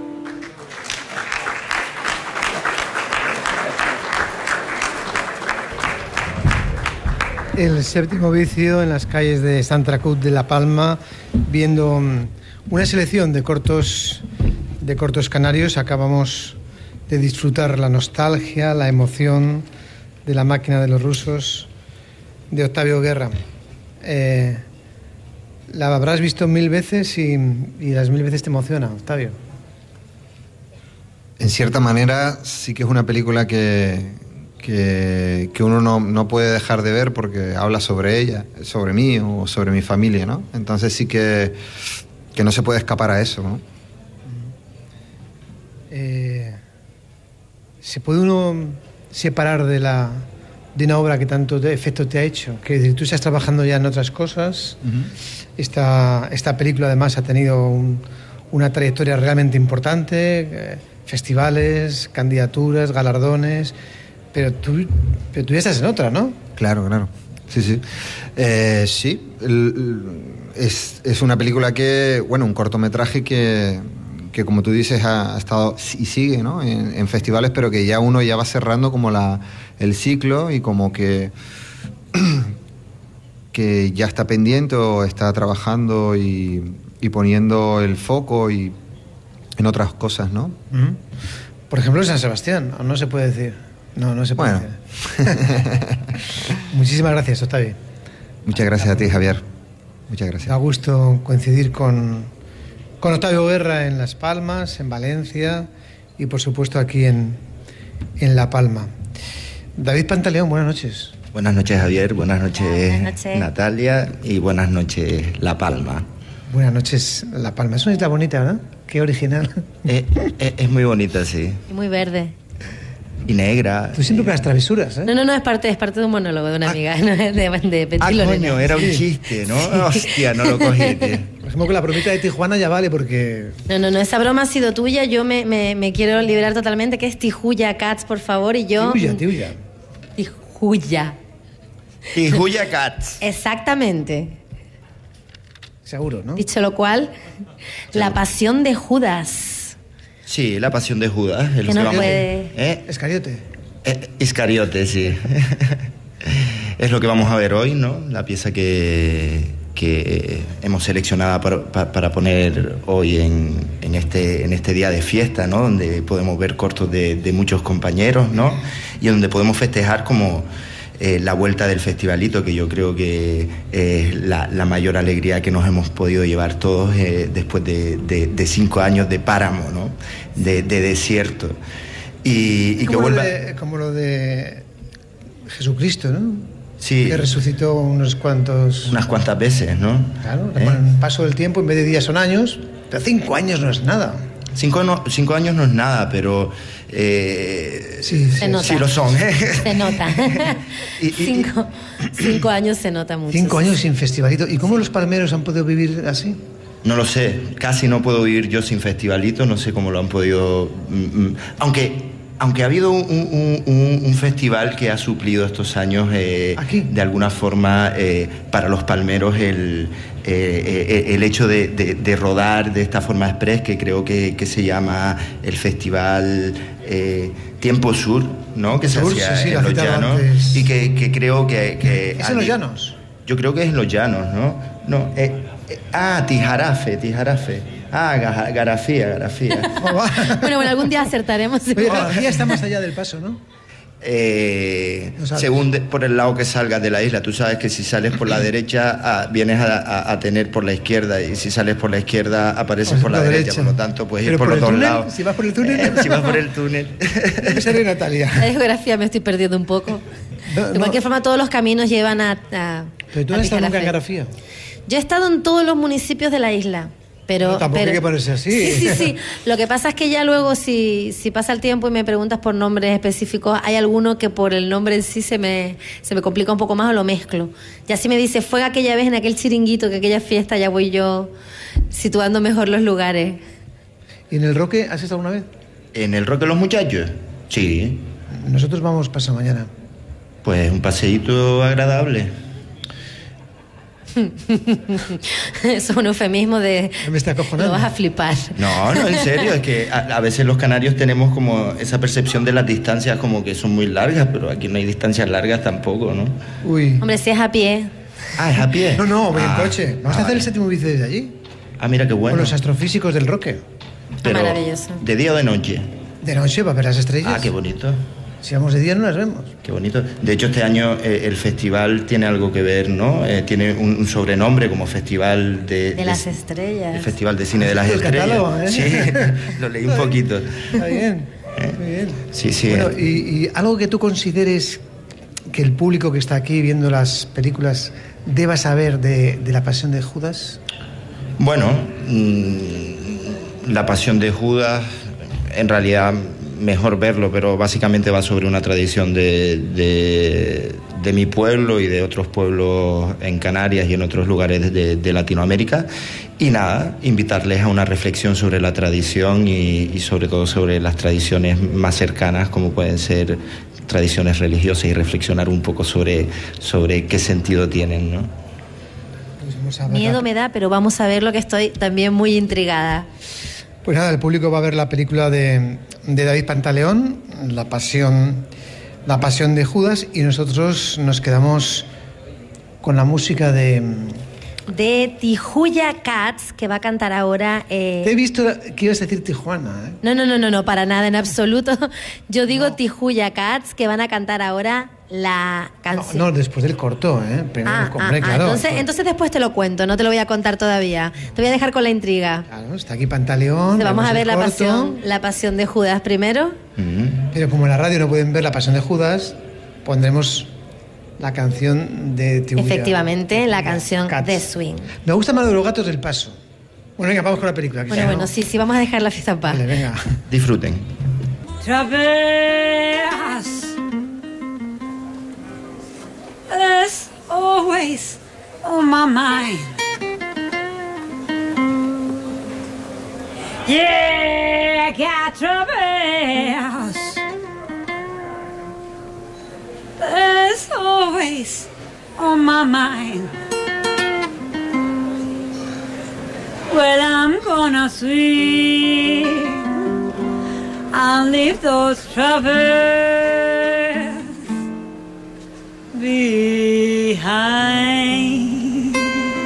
El séptimo vicio en las calles de Santa Cruz de La Palma, viendo um, una selección de cortos, de cortos canarios. Acabamos de disfrutar la nostalgia, la emoción de La máquina de los rusos, de Octavio Guerra. Eh, la habrás visto mil veces y, y las mil veces te emociona, Octavio. En cierta manera sí que es una película que, que, que uno no, no puede dejar de ver porque habla sobre ella, sobre mí o sobre mi familia, ¿no? Entonces sí que, que no se puede escapar a eso, ¿no? Eh... ¿Se puede uno separar de la de una obra que tanto de efecto te ha hecho? Que decir, tú estás trabajando ya en otras cosas. Uh-huh. esta, esta película además ha tenido un, una trayectoria realmente importante, eh, festivales, candidaturas, galardones, pero tú, pero tú ya estás en otra, ¿no? Claro, claro. Sí, sí. Eh, sí, el, el, es, es una película que, bueno, un cortometraje que... que como tú dices ha, ha estado y sigue, ¿no? en, en festivales, pero que ya uno ya va cerrando como la, el ciclo y como que, que ya está pendiente o está trabajando y, y poniendo el foco y en otras cosas, ¿no? Uh-huh. Por ejemplo, San Sebastián, no se puede decir. No, no se puede bueno. decir. Muchísimas gracias, Octavio. Muchas gracias a ti, Javier. Muchas gracias. Da gusto coincidir con... Con Octavio Guerra en Las Palmas, en Valencia y por supuesto aquí en, en La Palma. David Pantaleón, buenas noches. Buenas noches, Javier. Buenas noches, buenas noches, Natalia. Y buenas noches, La Palma. Buenas noches, La Palma. Es una isla bonita, ¿verdad? Qué original. Eh, eh, es muy bonita, sí. Y muy verde. Y negra. Tú siempre con las travesuras, ¿eh? No, no, no, es parte, es parte de un monólogo de una ah, amiga, no es de, de Petit Ah, Lorena. coño, era un chiste, ¿no? Hostia, no lo cogiste. Por ejemplo, con la bromita de Tijuana ya vale porque... No, no, no, esa broma ha sido tuya, yo me, me, me quiero liberar totalmente, que es Tijuya Cats, por favor, y yo... Tijuya, Tijuya. Tijuya. Tijuya Cats. Exactamente. Seguro, ¿no? Dicho lo cual, sí. La pasión de Judas. Sí, la pasión de Judas. El que no vamos, puede... ¿Eh? Iscariote. Eh, Iscariote, sí. Es lo que vamos a ver hoy, ¿no? La pieza que, que hemos seleccionado para, para, para poner hoy en, en, este, en este día de fiesta, ¿no? Donde podemos ver cortos de, de muchos compañeros, ¿no? Y donde podemos festejar como... Eh, la vuelta del festivalito, que yo creo que es la, la mayor alegría que nos hemos podido llevar todos eh, después de, de, de cinco años de páramo, ¿no? de, de desierto. Y, y que como vuelva... Lo de, como lo de Jesucristo, ¿no? Sí. Que resucitó unos cuantos... Unas cuantas veces, ¿no? Claro, ¿Eh? con el paso del tiempo, en vez de días son años, pero cinco años no es nada. Cinco, no, cinco años no es nada, pero... Eh, sí, se nota. Sí lo son. ¿eh? Se nota. y, y, cinco, cinco años se nota mucho. Cinco años sin festivalito. ¿Y cómo los palmeros han podido vivir así? No lo sé. Casi no puedo vivir yo sin festivalito. No sé cómo lo han podido... Mm, mm. Aunque aunque ha habido un, un, un, un festival que ha suplido estos años eh, de alguna forma eh, para los palmeros el, eh, eh, el hecho de, de, de rodar de esta forma express, que creo que, que se llama el festival eh, Tiempo Sur, ¿no? Que se Sur, hacía sí, sí, en Los Llanos antes. y que, que creo que, que ¿Es en Los Llanos? Yo creo que es en Los Llanos, ¿no? No, eh, eh, ah, Tijarafe, Tijarafe. Ah, ga- Garafía, Garafía. Bueno, bueno, algún día acertaremos. Oye, García está más allá del paso, ¿no? Eh, No sabes. según de- por el lado que salgas de la isla, tú sabes que si sales por la derecha ah, vienes a, a- a tener por la izquierda, y si sales por la izquierda apareces O por la, la derecha. derecha. Por lo tanto puedes ir Pero por, por los el dos túnel, lados. si vas por el túnel. Eh, si vas por el túnel. Sería Natalia. La geografía me estoy perdiendo un poco. No, De cualquier no. forma, todos los caminos llevan a. a Pero tú a no has estado nunca en Tijarafe. Garafía. Yo he estado en todos los municipios de la isla. Pero, No, tampoco pero- hay que ponerse así. Sí, sí, sí. Lo que pasa es que ya luego, si, si pasa el tiempo y me preguntas por nombres específicos, hay alguno que por el nombre en sí se me, se me complica un poco más o lo mezclo. Ya si me dice, fue aquella vez en aquel chiringuito, que aquella fiesta, ya voy yo situando mejor los lugares. ¿Y en el Roque has estado una vez? ¿En el Roque de los Muchachos? Sí. Nosotros vamos pasado mañana. Pues un paseíto agradable. Eso es un eufemismo de... Me está acojonando. Lo vas a flipar. No, no, en serio, es que a, a veces los canarios tenemos como esa percepción de las distancias como que son muy largas, pero aquí no hay distancias largas tampoco, ¿no? Uy. Hombre, si es a pie. Ah, ¿es a pie? No, no, voy Ah, en coche. Vamos ah, a hacer vale. el séptimo bici desde allí. Ah, mira qué bueno. Con los astrofísicos del Roque. Pero, Maravilloso. ¿de día o de noche? De noche va a ver las estrellas. Ah, qué bonito. Si vamos de día no las vemos. Qué bonito. De hecho, este año eh, el festival tiene algo que ver, ¿no? Eh, tiene un, un sobrenombre como Festival de... De las estrellas. el Festival de Cine de las El Estrellas. catálogo, ¿eh? Sí, lo leí un poquito. Está bien. Muy bien. Sí, sí. Bueno, eh. y, y algo que tú consideres que el público que está aquí viendo las películas deba saber de, de la Pasión de Judas. Bueno, mmm, La Pasión de Judas, en realidad mejor verlo, pero básicamente va sobre una tradición de, de, de mi pueblo y de otros pueblos en Canarias y en otros lugares de, de Latinoamérica. Y nada, invitarles a una reflexión sobre la tradición y, y sobre todo sobre las tradiciones más cercanas, como pueden ser tradiciones religiosas, y reflexionar un poco sobre, sobre qué sentido tienen, ¿no? Pues vamos a ver Miedo la- me da, pero vamos a ver lo que estoy también muy intrigada. Pues nada, el público va a ver la película de, de David Pantaleón, La Pasión, La Pasión de Judas, y nosotros nos quedamos con la música de... De Tijuya Cats, que va a cantar ahora... eh, Te he visto que ibas a decir Tijuana, ¿eh? No, no, no, no, no, para nada, en absoluto. Yo digo Tijuya Cats, que van a cantar ahora la No, canción. no, después del corto, ¿eh? Primero, Ah, hombre, ah, ah, claro. entonces, entonces después te lo cuento, no te lo voy a contar todavía. Te voy a dejar con la intriga. Claro, está aquí Pantaleón. Te vamos vemos a ver el la corto, pasión, la pasión de Judas primero. Pero como en la radio no pueden ver La Pasión de Judas, pondremos la canción de Tijuya. Efectivamente, la canción Cats. de Swing. Me gusta más lo de los gatos del paso. Bueno, venga, vamos con la película. que Bueno, si no- bueno, sí, sí, vamos a dejar la fiesta en paz. Vale, venga. Disfruten. Traverse. There's always on my mind. Yeah, I got traverse. There's always on my mind. Well, I'm gonna swing. I'll leave those troubles behind.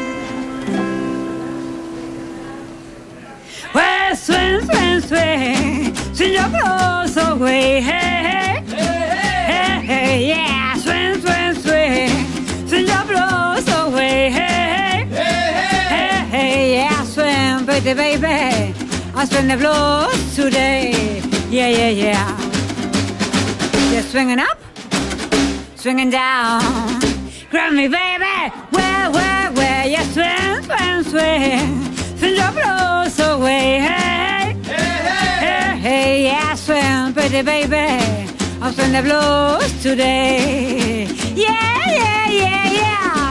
Well, swing, swing, swing, swing your clothes away. Hey, hey, hey, hey, yeah. Swing, swing, swing, swing your clothes away. Hey, hey, hey, hey, yeah. Swing, pretty baby, I swing the blues today. Yeah, yeah, yeah. You're swinging up, swinging down. Grab me, baby. Where, where, where? You swing, swing, swing. Swing your clothes away. Hey, hey, hey, hey, yeah. Swing, pretty baby. I'll swing the blues today. Yeah, yeah, yeah, yeah.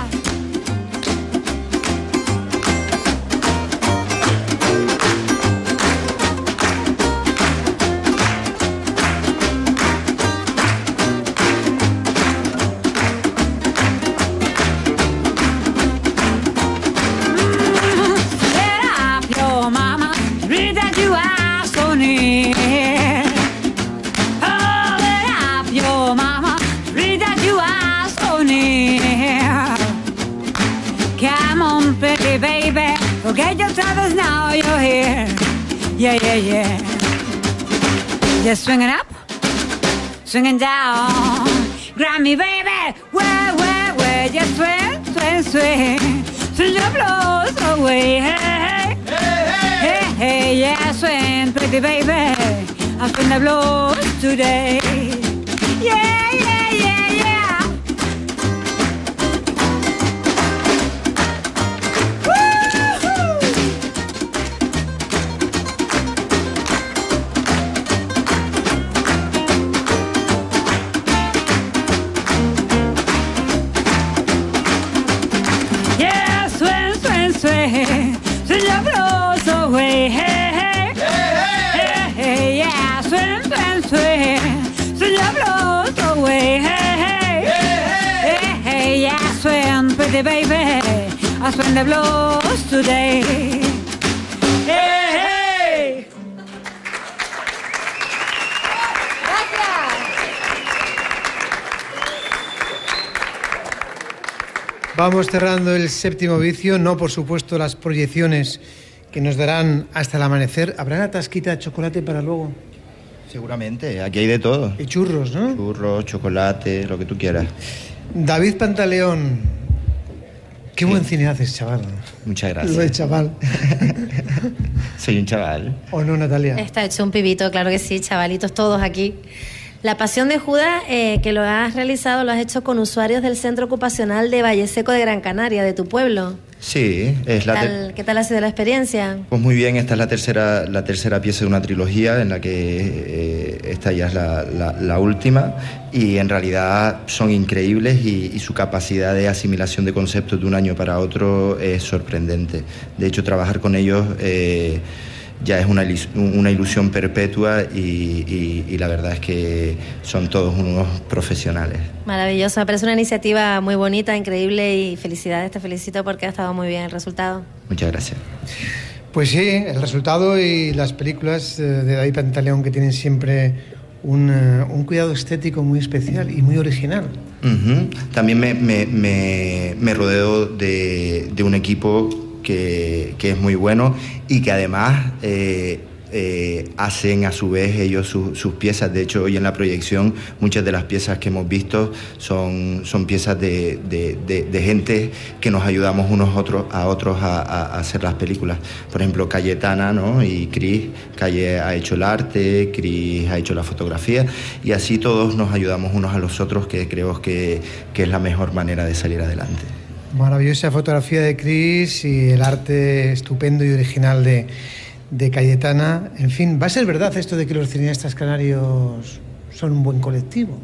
near. Hold it up, your mama, read that you are so near. Come on, pretty baby, forget your troubles now, you're here. Yeah, yeah, yeah. Just swinging up, swinging down. Grab me, baby, where, where, where? Just swing, swing, swing. Swing your blows away, hey, hey, hey, hey, hey, yeah, swing, pretty baby. I'll swing the blows today. Yeah, yeah, yeah, yeah. Woo-hoo. Yeah, swing, swing, swing, swing your blows away, hey, hey, hey, hey, hey, yeah, swing, swing, swing, swing your blows away, hey, hey, hey, hey, hey, yeah, swing, pretty baby, I'll swing the blows today, hey, hey. Vamos cerrando el séptimo vicio, no por supuesto las proyecciones que nos darán hasta el amanecer. ¿Habrá una tasquita de chocolate para luego? Seguramente, aquí hay de todo. Y churros, ¿no? Churros, chocolate, lo que tú quieras. David Pantaleón, qué Sí. buen cine haces, chaval. Muchas Lo de gracias. chaval. Soy un chaval. ¿O no, Natalia? Está hecho un pibito, claro que sí, chavalitos todos aquí. La Pasión de Judas, eh, que lo has realizado, lo has hecho con usuarios del Centro Ocupacional de Valle Seco de Gran Canaria, de tu pueblo. Sí, es ¿Qué la... te- tal, ¿Qué tal ha sido la experiencia? Pues muy bien, esta es la tercera, la tercera pieza de una trilogía en la que eh, esta ya es la, la- la última y en realidad son increíbles y, y su capacidad de asimilación de conceptos de un año para otro es sorprendente. De hecho, trabajar con ellos eh, ya es una, ilis- una ilusión perpetua y, y- y la verdad es que son todos unos profesionales. Maravilloso, me parece una iniciativa muy bonita, increíble y felicidades, te felicito porque ha estado muy bien el resultado. Muchas gracias. Pues sí, el resultado y las películas eh, de David Pantaleón que tienen siempre un, eh, un cuidado estético muy especial y muy original. Ujú. También me, me- me- me rodeo de, de un equipo que, que es muy bueno y que además eh, eh, hacen a su vez ellos su- sus piezas. De hecho, hoy en la proyección muchas de las piezas que hemos visto son, son piezas de, de- de- de gente que nos ayudamos unos otros a otros a, a- a hacer las películas. Por ejemplo, Cayetana, ¿no? Y Cris. Calle ha hecho el arte, Cris ha hecho la fotografía y así todos nos ayudamos unos a los otros, que creo que, que es la mejor manera de salir adelante. Maravillosa fotografía de Chris y el arte estupendo y original de, de Cayetana. En fin, ¿va a ser verdad esto de que los cineastas canarios son un buen colectivo?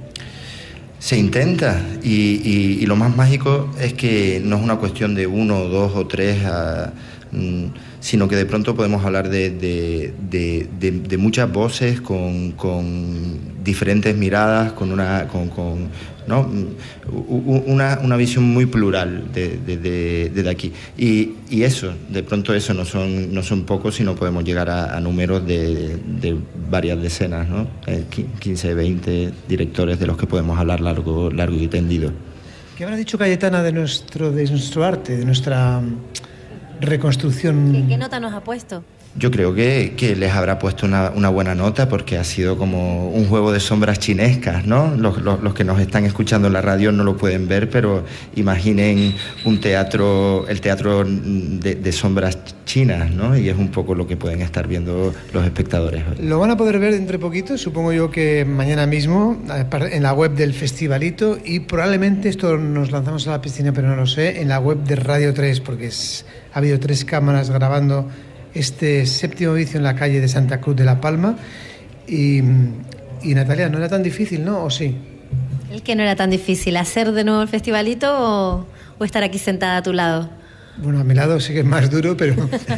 Se intenta y, y- y lo más mágico es que no es una cuestión de uno, dos o tres, ah, mm, sino que de pronto podemos hablar de, de- de- de- de muchas voces con, con diferentes miradas, con una, con, con, ¿no? U- u- una, una visión muy plural de, de- de- de aquí. Y, y eso, de pronto eso no son, no son pocos, sino podemos llegar a, a números de, de varias decenas, ¿no? Eh, qui- quince, veinte directores de los que podemos hablar largo, largo y tendido. ¿Qué habrá dicho Cayetana de nuestro, de nuestro arte, de nuestra reconstrucción? ¿Qué, qué nota nos ha puesto? Yo creo que, que les habrá puesto una, una buena nota porque ha sido como un juego de sombras chinescas, ¿no? Los, los, los que nos están escuchando en la radio no lo pueden ver, pero imaginen un teatro, el teatro de, de sombras chinas, ¿no? Y es un poco lo que pueden estar viendo los espectadores hoy. Lo van a poder ver dentro de poquito, supongo yo que mañana mismo, en la web del Festivalito, y probablemente esto nos lanzamos a la piscina, pero no lo sé, en la web de Radio tres, porque es, ha habido tres cámaras grabando este séptimo vicio en la calle de Santa Cruz de la Palma. Y, y Natalia, ¿no era tan difícil, no? ¿O sí? ¿El que no era tan difícil? ¿Hacer de nuevo el festivalito o, o estar aquí sentada a tu lado? Bueno, a mi lado sí que es más duro, pero...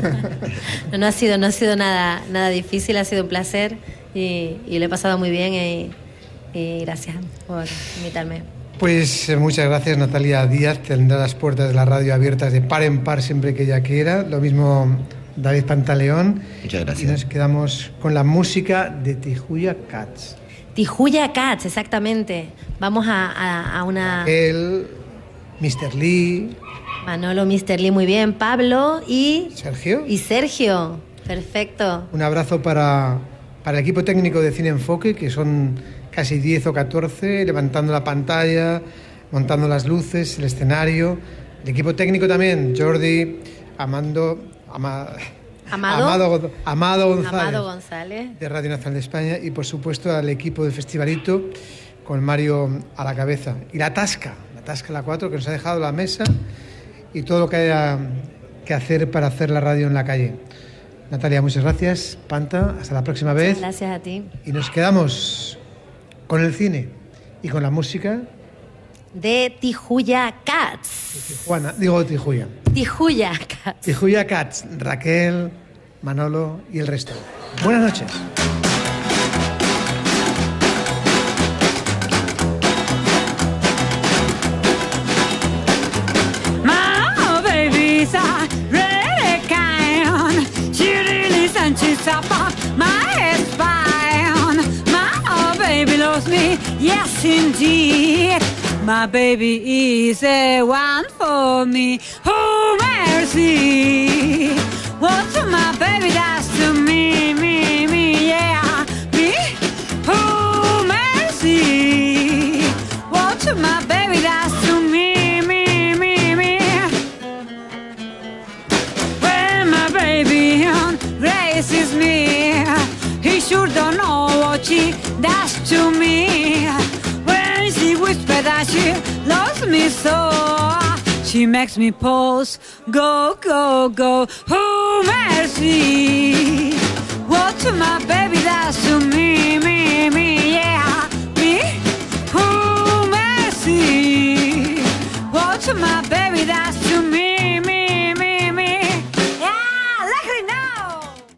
No, no ha sido, no ha sido nada, nada difícil, ha sido un placer y, y lo he pasado muy bien y, y gracias por invitarme. Pues eh, muchas gracias, Natalia Díaz. Tendrá las puertas de la radio abiertas de par en par siempre que ella quiera. Lo mismo David Pantaleón. Muchas gracias. Y nos quedamos con la música de Tijuya Cats. Tijuya Cats, exactamente. Vamos a, a, a una... El mister Lee. Manolo, mister Lee, muy bien. Pablo y... Sergio. Y Sergio. Perfecto. Un abrazo para, para el equipo técnico de Cine Enfoque, que son casi diez o catorce, levantando la pantalla, montando las luces, el escenario. El equipo técnico también, Jordi, Amando... Ama, Amado. Amado, Amado González. Amado González. De Radio Nacional de España. Y por supuesto al equipo del Festivalito, con Mario a la cabeza. Y la Tasca, la Tasca la cuatro, que nos ha dejado la mesa y todo lo que haya que hacer para hacer la radio en la calle. Natalia, muchas gracias. Panta, hasta la próxima vez. Muchas gracias a ti. Y nos quedamos con el cine y con la música de Tijuya Cats. De Tijuana, digo Tijuya. Tijuya Cats. Tijuya Cats, Raquel, Manolo y el resto. Buenas noches. My baby's a really kind. She really sent she's up my spine. My baby loves me, yes indeed. My baby is the one for me. Oh, mercy. What my baby does to me, me, me, yeah, me. Oh, mercy. What my baby does to me, me, me, me. When my baby embraces me, he sure don't know what she does to me. She whispered that she loves me so. She makes me pause, go, go, go. Oh, mercy. What my baby does to me, me, me, yeah, me. Oh, mercy. What my baby